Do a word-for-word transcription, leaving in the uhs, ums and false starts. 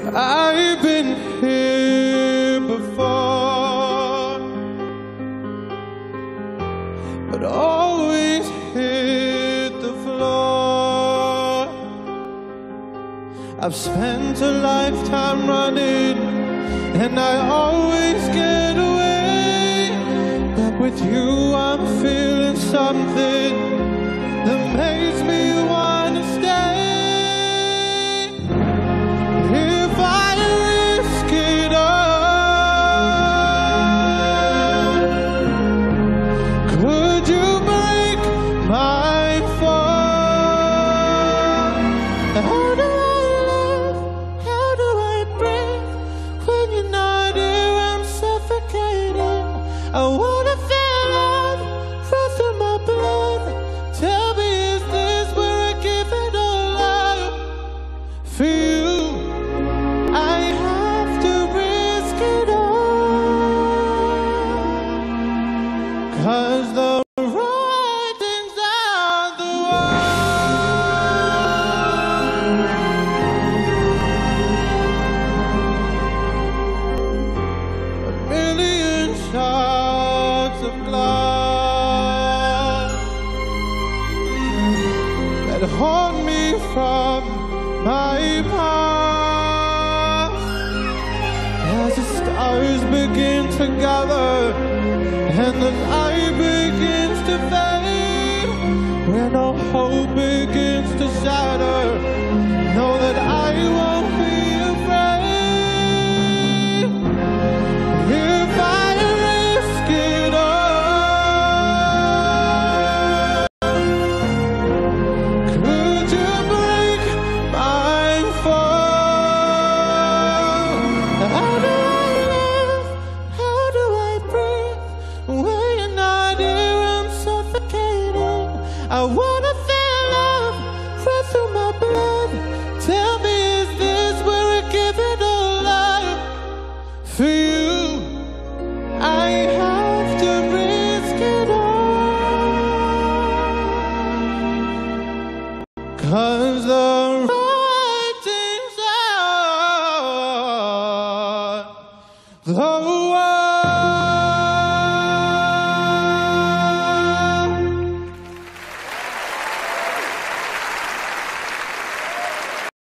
I've been here before, but always hit the floor. I've spent a lifetime running, and I always get away. But with you I'm feeling something that makes me wanna stay. If I risk it all, could you break my fall? How do I live? How do I breathe? When you're not here, I'm suffocating. I wanna feel love run through my blood. Tell me, is this where I give it all up? For you, I have to risk it all, 'cause the writing's on the wall. A million shards of glass that haunt me from my past. As the stars begin to gather and the light begins to fade, when all hope begins to shatter, know that I won't be afraid. If I risk it all, could you break my fall? How do I live? How do I breathe? When you're not here, I'm suffocating. I wanna feel love run through my blood. Tell me, is this where I give it all up? For you, I have to risk it all, 'cause the writing's on the wall.